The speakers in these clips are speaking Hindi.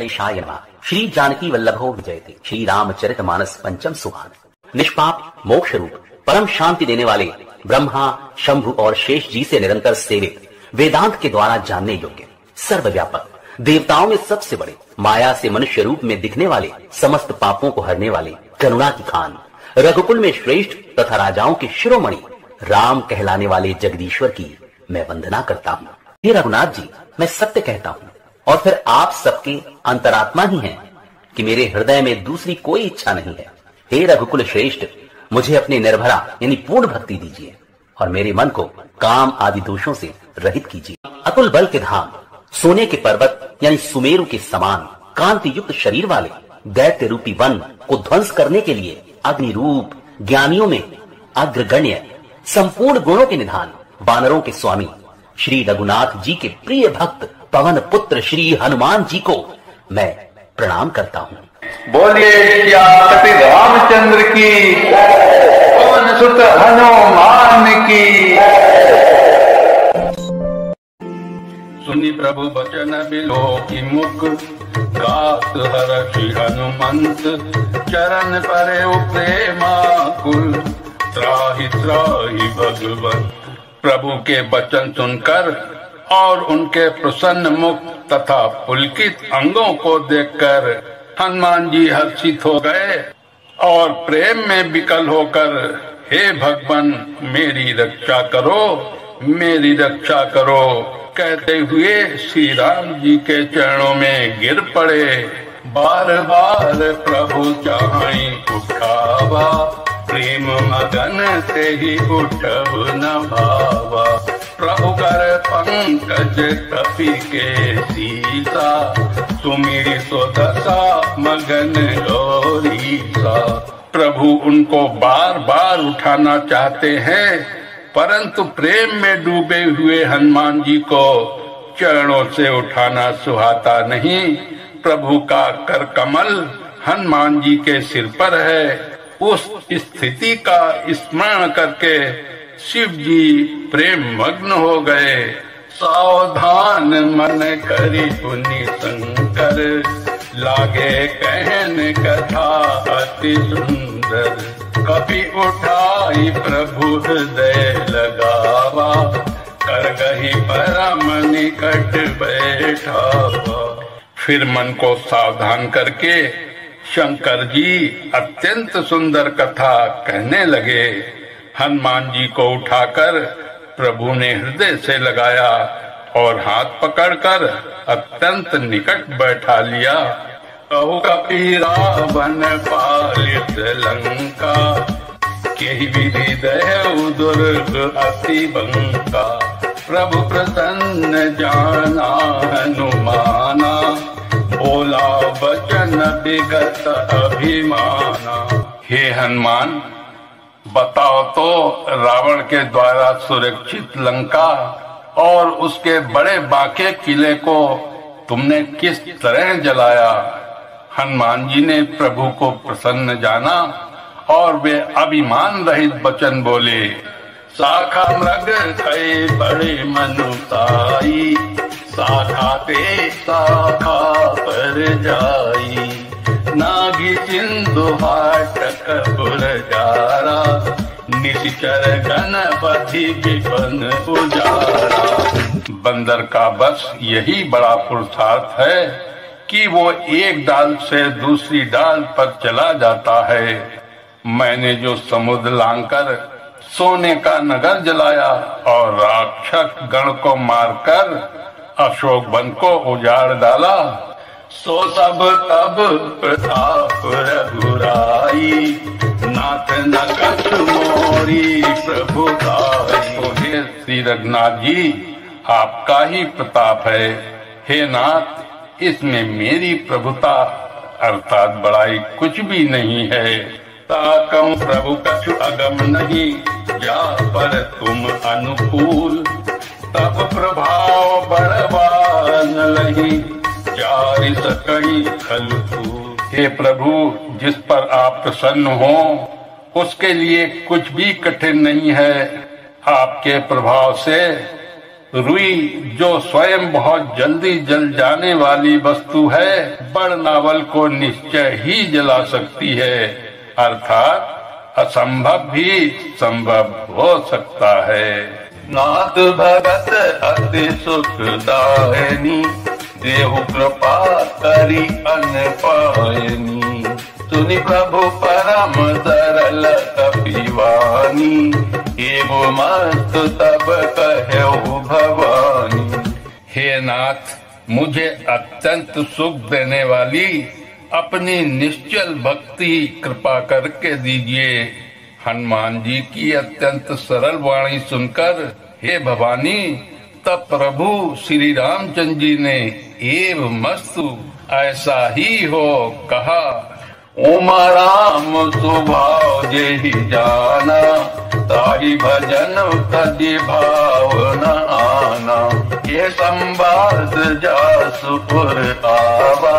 गणेशाय नमः। श्री जानकी वल्लभो विजयते। श्री रामचरितमानस पंचम सुहान। निष्पाप मोक्ष रूप परम शांति देने वाले ब्रह्मा, शंभु और शेष जी से निरंतर सेवित, वेदांत के द्वारा जानने योग्य, सर्वव्यापक, देवताओं में सबसे बड़े, माया से मनुष्य रूप में दिखने वाले, समस्त पापों को हरने वाले, करुणा की खान, रघुकुल में श्रेष्ठ तथा राजाओं के शिरोमणि राम कहलाने वाले जगदीश्वर की मैं वंदना करता हूँ। हे रघुनाथ जी, मैं सत्य कहता हूँ और फिर आप सबके अंतरात्मा ही हैं कि मेरे हृदय में दूसरी कोई इच्छा नहीं है। हे रघुकुल श्रेष्ठ, मुझे अपनी निर्भरा यानी पूर्ण भक्ति दीजिए और मेरे मन को काम आदि दोषों से रहित कीजिए। अतुल बल के धाम, सोने के पर्वत यानी सुमेरु के समान कांति युक्त शरीर वाले दैत्य रूपी वन को ध्वंस करने के लिए अग्नि रूप, ज्ञानियों में अग्रगण्य, संपूर्ण गुणों के निधान, वानरों के स्वामी श्री रघुनाथ जी के प्रिय भक्त पवन पुत्र श्री हनुमान जी को मैं प्रणाम करता हूँ। बोलिए सियापति रामचंद्र की, पवन सुत हनुमान की। सुनी प्रभु बचन बिलो की मुख, गात हर्षि हनुमंत, चरण परे प्रेमा कुल, त्राहि त्राहि भगवत। प्रभु के वचन सुनकर और उनके प्रसन्न मुख तथा पुलकित अंगों को देखकर हनुमान जी हर्षित हो गए और प्रेम में विकल होकर, हे भगवान मेरी रक्षा करो, मेरी रक्षा करो कहते हुए श्री राम जी के चरणों में गिर पड़े। बार बार प्रभु चाहि उठावा, प्रेम मगन से ही उठब न भावा। प्रभु कर पंकज कपि के सीसा, सुमिरि सो दशा मगन गौरीसा। प्रभु उनको बार बार उठाना चाहते हैं, परंतु प्रेम में डूबे हुए हनुमान जी को चरणों से उठाना सुहाता नहीं। प्रभु का कर कमल हनुमान जी के सिर पर है। उस स्थिति का स्मरण करके शिव जी प्रेम मग्न हो गए। सावधान मन करी पुनि शंकर, लागे कहन कथा अति सुंदर। कभी उठाई प्रभु हृदय लगावा, कर गही परम निकट बैठावा। फिर मन को सावधान करके शंकर जी अत्यंत सुंदर कथा कहने लगे। हनुमान जी को उठाकर प्रभु ने हृदय से लगाया और हाथ पकड़कर अत्यंत निकट बैठा लिया। कहु कपि रावण पालित लंका, केहि विधि दयौ दुर्ग अति बंका। प्रभु प्रसन्न जाना हनुमाना, बोला वचन विगत अभिमाना। हे हनुमान, बताओ तो रावण के द्वारा सुरक्षित लंका और उसके बड़े बांके किले को तुमने किस तरह जलाया। हनुमान जी ने प्रभु को प्रसन्न जाना और वे अभिमान रहित वचन बोले। शाखा मृग कई बड़े मनुताई, शाखा ते शाखा पर जाई। नागी सिंधु हाटक पुरजारा, निश्चर गणपति विपन उजारा। बंदर का बस यही बड़ा पुरुषार्थ है कि वो एक डाल से दूसरी डाल पर चला जाता है। मैंने जो समुद्र लांघकर सोने का नगर जलाया और राक्षस गण को मारकर अशोक वन को उजाड़ डाला, सो सब तब प्रताप रघुराई। नाथ न कछु मोरी प्रभु दाई। श्री रघुनाथ जी, आपका ही प्रताप है। हे नाथ, इसमें मेरी प्रभुता अर्थात बड़ाई कुछ भी नहीं है। ताकम प्रभु कछु अगम नहीं, जा पर तुम अनुकूल। तब प्रभाव बड़वान लही, जारि सकहि खल फूल। हे प्रभु, जिस पर आप प्रसन्न हो उसके लिए कुछ भी कठिन नहीं है। आपके प्रभाव से रुई जो स्वयं बहुत जल्दी जल जाने वाली वस्तु है, बड़ नावल को निश्चय ही जला सकती है, अर्थात असंभव भी संभव हो सकता है। नाथ भगत अति सुखदायनी, देहु कृपा करी अनपायनी। सुनि प्रभु परम सरल कपिवानी, एवं मस्त तब कहु भवानी। हे नाथ, मुझे अत्यंत सुख देने वाली अपनी निश्चल भक्ति कृपा करके दीजिए। हनुमान जी की अत्यंत सरल वाणी सुनकर हे भवानी, तब प्रभु श्री रामचंद्र जी ने एव मस्तु ऐसा ही हो कहा। उमा राम स्वभाव जेहि जाना, ताहि भजन तजि भावना आना। ये संवाद जासुपुर आवा,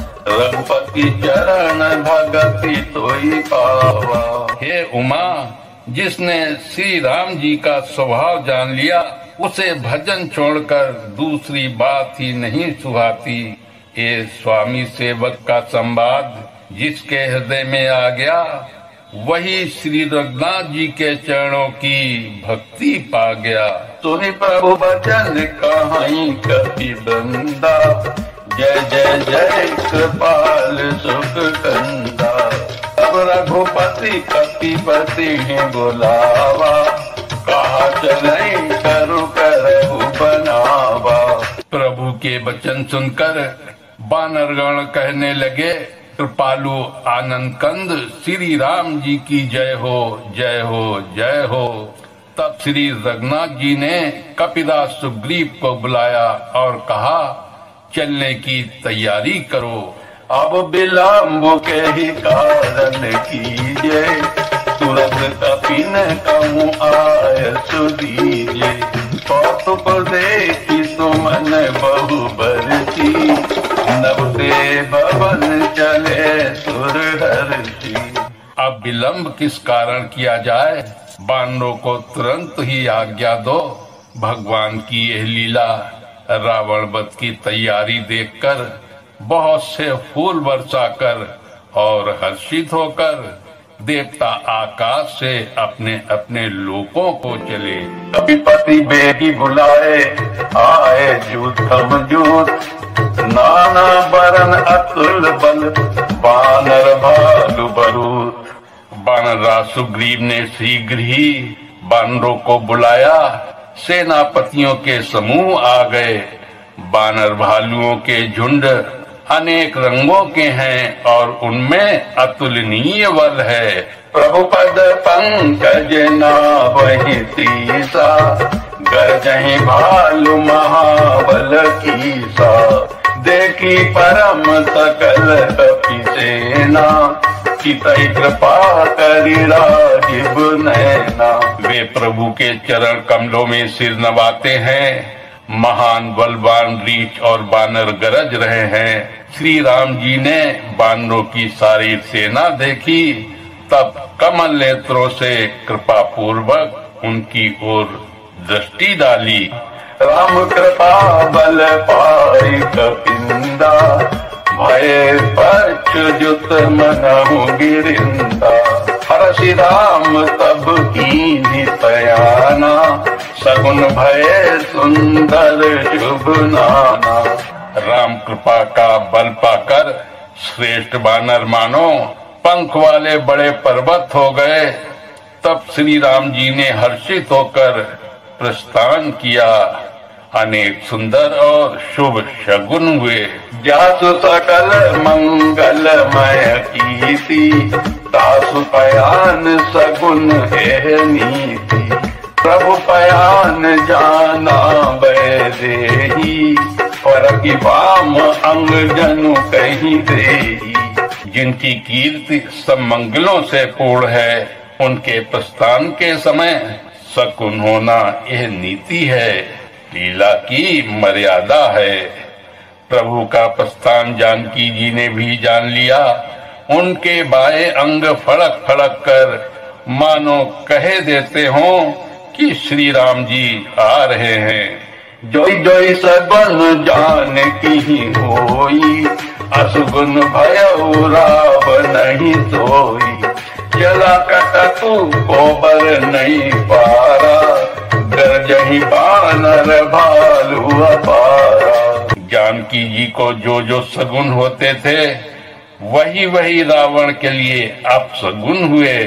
रघुपति चरण भगति तोई पावा। हे उमा, जिसने श्री राम जी का स्वभाव जान लिया, उसे भजन छोड़कर दूसरी बात ही नहीं सुहाती। ये स्वामी सेवक का संवाद जिसके हृदय में आ गया, वही श्री रघुनाथ जी के चरणों की भक्ति पा गया। सुनि प्रभु वचन कहाई कपि बंदा, जय जय जय कृपाल सुख कंदा। अब रघुपति कपिपति बुलावा, कहा चले करु करहु बनावा। प्रभु के वचन सुनकर वानरगण कहने लगे, कृपालु आनंद कंद श्री राम जी की जय हो, जय हो, जय हो। तब श्री रघुनाथ जी ने कपिदास सुग्रीव को बुलाया और कहा, चलने की तैयारी करो। अब विलम्ब के ही कारण कीजिए, तुरंत कपिन कहूँ आय सुदीजिए। कौतुक देखी सुमन बहु बरसी, नभ से भवन चले सुरहर्षि। अब विलम्ब किस कारण किया जाए, वानरों को तुरंत ही आज्ञा दो। भगवान की यह लीला रावण वध की तैयारी देखकर बहुत से फूल बरसाकर और हर्षित होकर देवता आकाश से अपने अपने लोकों को चले। कपिपति बेगी बुलाए, आए जूथम जूथ, नाना बरन अतुल बल, बानर भालु बरूद। वानरराज सुग्रीव ने शीघ्र ही वानरों को बुलाया। सेनापतियों के समूह आ गए। वानर भालुओं के झुंड अनेक रंगों के हैं और उनमें अतुलनीय बल है। प्रभु पद पंकज नावहि तीसा, गरजहि भालु महाबल कीसा। देखी परम सकल कपि सेना, चितई कृपा करी राजीव नैना। वे प्रभु के चरण कमलों में सिर नवाते हैं। महान बलवान रीछ और बानर गरज रहे हैं। श्री राम जी ने बानरों की सारी सेना देखी, तब कमल नेत्रों से कृपा पूर्वक उनकी ओर दृष्टि डाली। राम कृपा बल पाई कपिंदा, भय पच्युत मनहु गिरिंदा। हर्षि राम तब कीन्हि पयाना, सगुन भय सुंदर शुभ नाना। राम कृपा का बल पाकर श्रेष्ठ वानर मानो पंख वाले बड़े पर्वत हो गए। तब श्री राम जी ने हर्षित होकर प्रस्थान किया। अनेक सुंदर और शुभ शगुन हुए। जासु सकल मंगलमय कीर्ति, तासु पयान सगुन है नीति। प्रभु पयान जाना बैदेही, पर की वाम अंग जनु कहीं देही। जिनकी कीर्ति सब मंगलों से पूर्ण है, उनके प्रस्थान के समय शकुन होना यह नीति है, लीला की मर्यादा है। प्रभु का प्रस्थान जानकी जी ने भी जान लिया। उनके बाएं अंग फड़क फड़क कर मानो कहे देते हों कि श्री राम जी आ रहे हैं। जोई जोई सगुन जान की होई, असुगुन भयउ राव नहीं सोई। चला कटा तू गोबर नहीं पारा, गरजही बानर भालू अपारा। जानकी जी को जो जो सगुन होते थे वही वही रावण के लिए अपसगुन हुए।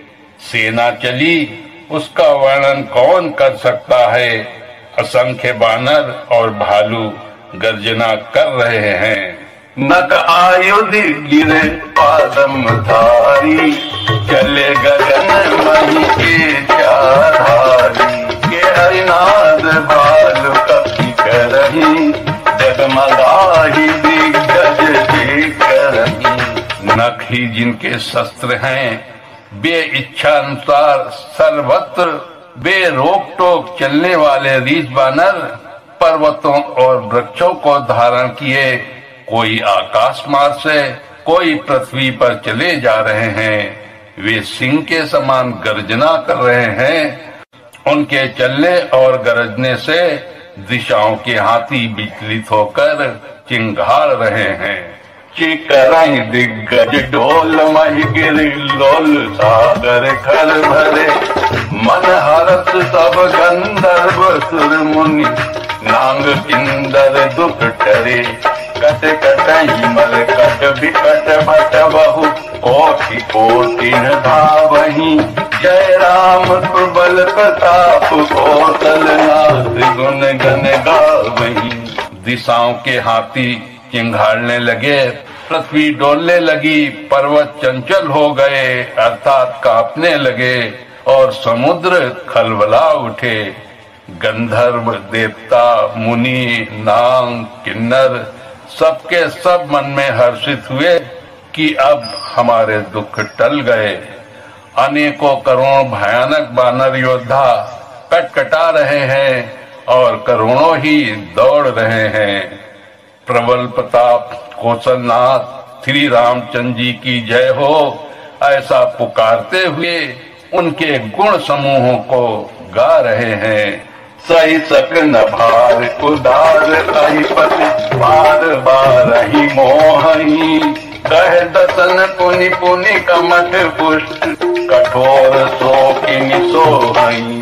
सेना चली, उसका वर्णन कौन कर सकता है। असंख्य बानर और भालू गर्जना कर रहे हैं। नक आयुध गिरे पादम धारी, चले गगन मही के चाधारी। के हरिनाद भालू कपी करही, जगमगाही दिग्गज देख रही। नख ही जिनके शस्त्र हैं, बे इच्छा अनुसार सर्वत्र बे रोक टोक चलने वाले रीछ बानर पर्वतों और वृक्षों को धारण किए कोई आकाश मार्ग से, कोई पृथ्वी पर चले जा रहे हैं। वे सिंह के समान गर्जना कर रहे हैं। उनके चलने और गरजने से दिशाओं के हाथी विचलित होकर चिंगार रहे हैं। चिकराई दिग्गज ढोल मही गिरी लोल, सागर खर भरे मन हरस सब गंधर्व सुर मुनि। नांग किंदर दुख टरे, कट कटई मर कट बिकट भट बहु। कोटि कोटि धावही, जय राम प्रबल प्रताप कौशल नाथ गुण गन गावही। दिशाओं के हाथी चिंघाड़ने लगे, पृथ्वी डोलने लगी, पर्वत चंचल हो गए अर्थात कांपने लगे और समुद्र खलबला उठे। गंधर्व देवता मुनि नाग किन्नर सबके सब मन में हर्षित हुए कि अब हमारे दुख टल गए। अनेकों करोड़ों भयानक बानर योद्धा कटकटा रहे हैं और करोड़ों ही दौड़ रहे हैं। प्रबल प्रताप कौशलनाथ श्री रामचंद्र जी की जय हो, ऐसा पुकारते हुए उनके गुण समूहों को गा रहे हैं। सही सक न भार उदार अधिपति, बार बार ही मोहनी। कह दसन पुनि पुनि कमठ पुष्ट, कठोर शोकिनी सोहई।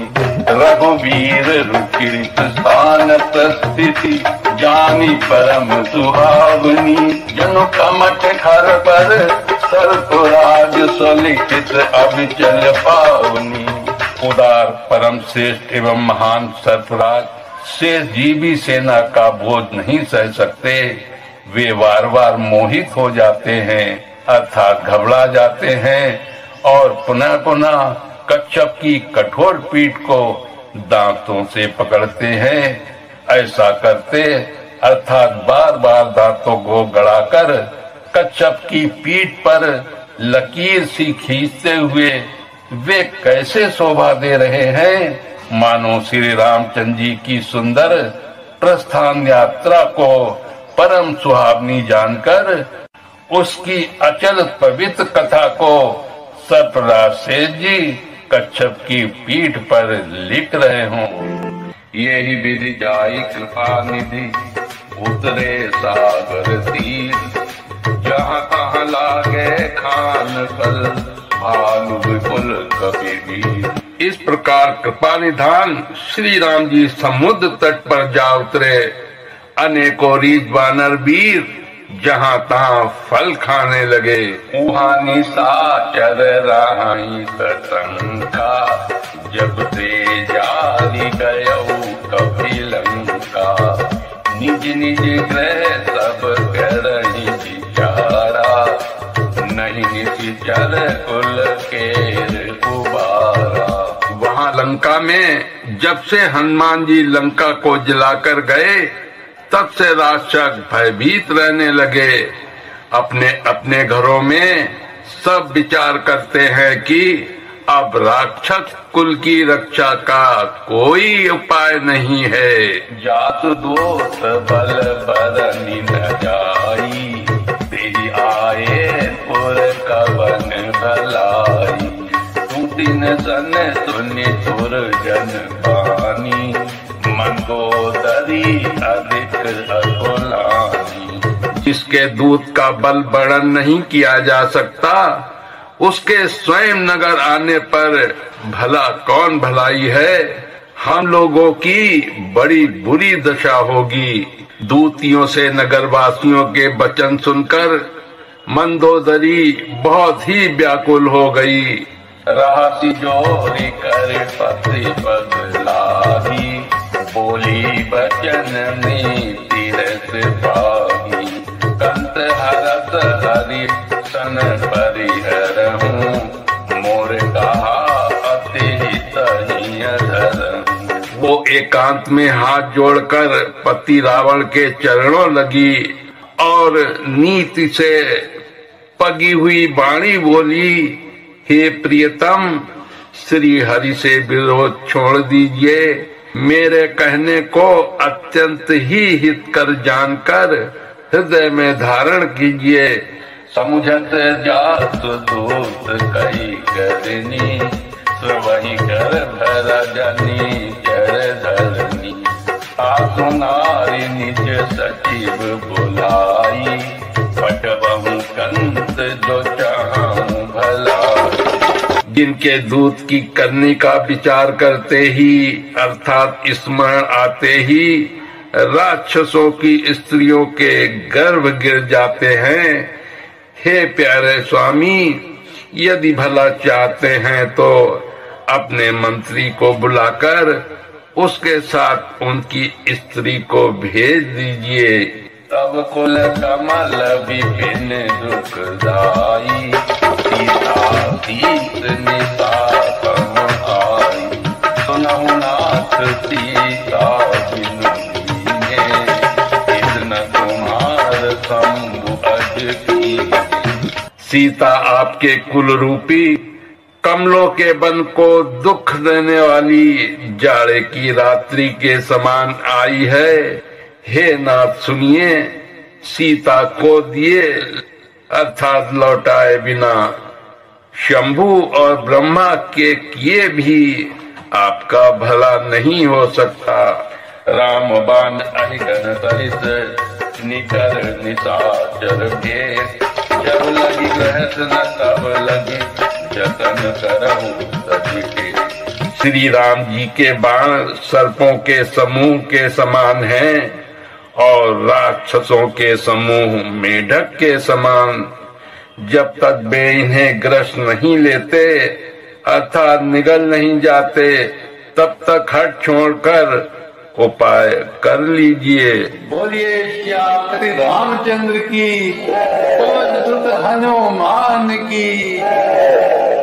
रघुवीर रुचिरित स्थान स्थिति, जानी परम सुहावनी। जनु कमठ खर पर सर्पराज, सलिखित अभिचल पावनी। उदार परम श्रेष्ठ एवं महान सर्पराज शेष जी भी सेना का बोझ नहीं सह सकते। वे बार बार मोहित हो जाते हैं अर्थात घबरा जाते हैं और पुनः पुनः कच्छप की कठोर पीठ को दांतों से पकड़ते हैं। ऐसा करते अर्थात बार बार दांतों को गड़ाकर कच्छप की पीठ पर लकीर सी खींचते हुए वे कैसे शोभा दे रहे हैं, मानो श्री रामचंद्र जी की सुंदर प्रस्थान यात्रा को परम सुहावनी जानकर उसकी अचल पवित्र कथा को सर्पराज शेष जी कच्छप की पीठ पर लिख रहे हों। यही विधि जाई कृपा निधि, उतरे सागर तीर। जहाँ कहाँ लागे खान कल, भालु विपुल कबीर। इस प्रकार कृपा निधान श्री राम जी समुद्र तट पर जा उतरे। अनेकों रीछ बानर वीर जहाँ तहाँ फल खाने लगे। वहाँ निशाचर राही सतंका, जब ते जारी गयो कभी लंका। निज निज ग्रह सब करही विचारा, नहीं निशिचर कुल केर उबारा। वहाँ लंका में जब से हनुमान जी लंका को जलाकर गए तब से राक्षस भयभीत रहने लगे। अपने अपने घरों में सब विचार करते हैं कि अब राक्षस कुल की रक्षा का कोई उपाय नहीं है। जात दोष बल बरनी न जाई, तेरी आए पुर कवन भलाई। तू दिन सन सुनि तुर जन पानी, मंदोदरी अधिक अकुलानी। जिसके दूत का बल वर्णन नहीं किया जा सकता, उसके स्वयं नगर आने पर भला कौन भलाई है। हम लोगों की बड़ी बुरी दशा होगी। दूतियों से नगरवासियों के वचन सुनकर मंदोदरी बहुत ही व्याकुल हो गई। रहसी जोरी कर पति बदलाही, बोली बचन नीति रस पाही। कंत हरत हरि सन परिहरहूँ, मोर कहा अति तहिय धरहूँ। वो एकांत में हाथ जोड़कर पति रावण के चरणों लगी और नीति से पगी हुई वाणी बोली, हे प्रियतम, श्री हरि से विरोध छोड़ दीजिए। मेरे कहने को अत्यंत ही हितकर जानकर हृदय में धारण कीजिए। समुझत जात दूत कई करनी, वही कर भर जनी चर धरनी। आसु नारी निज सचिव बुलाई, पटबहु कंत जो चाहूं भलाई। जिनके दूत की करनी का विचार करते ही अर्थात स्मरण आते ही राक्षसों की स्त्रियों के गर्भ गिर जाते हैं। हे प्यारे स्वामी, यदि भला चाहते हैं तो अपने मंत्री को बुलाकर उसके साथ उनकी स्त्री को भेज दीजिए। तब कुल कमल विपिन दुखदाई, सीता सीत निशा कम आई। सुनहु नाथ सीता बिनु कीन्हे, इतना तुम्हार शंभु अज कीन्हे। सीता आपके कुल रूपी कमलों के बन को दुख देने वाली जाड़े की रात्रि के समान आई है। हे नाथ सुनिए, सीता को दिए अर्थात लौटाए बिना शंभु और ब्रह्मा के किए भी आपका भला नहीं हो सकता। राम बाण अहिगन सहित निकर निशाचर भेष, जब लगी रहस न तब लगी जतन करहु सभी के। श्री राम जी के बाण सर्पों के समूह के समान हैं और राक्षसों के समूह मेढक के समान। जब तक वे इन्हें ग्रस्त नहीं लेते अर्थात निगल नहीं जाते, तब तक हट छोड़कर उपाय कर लीजिए। बोलिए श्री रामचंद्र की, पवन सुत हनुमान की।